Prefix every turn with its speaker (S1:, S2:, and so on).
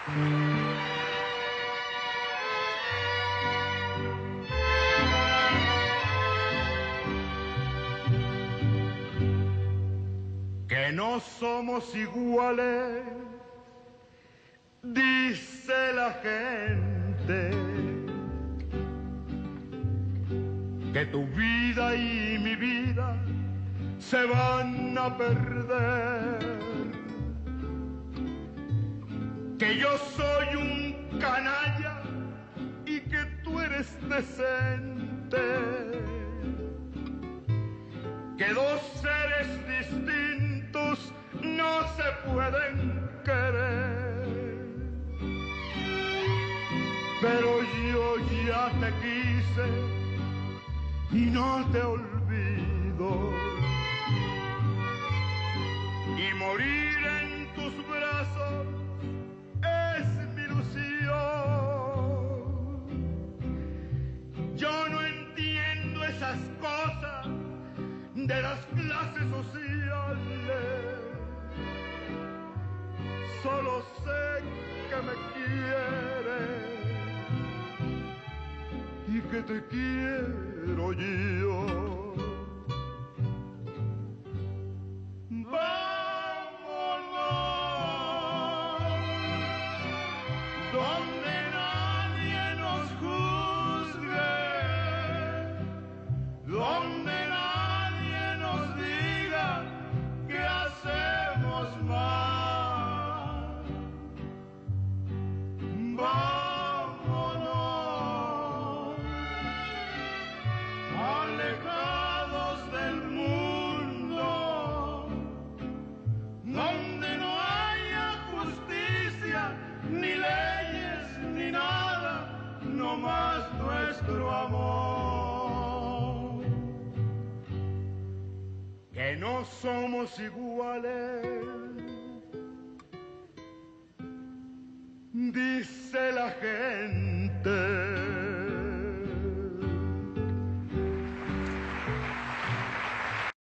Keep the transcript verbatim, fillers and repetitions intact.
S1: Que no somos iguales, dice la gente, que tu vida y mi vida se van a perder, que yo soy un canalla y que tú eres decente, que dos seres distintos no se pueden querer. Pero yo ya te quise y no te olvido, y morir en tus brazos es mi ilusión. Yo no entiendo esas cosas de las clases sociales, solo sé que me quieres y que te quiero yo. Vámonos donde nadie nos juzgue, donde nadie nos diga que hacemos mal. Vámonos alejados del mundo, donde no haya justicia, ni leyes, ni nada, no más nuestro amor. Que no somos iguales, dice la gente,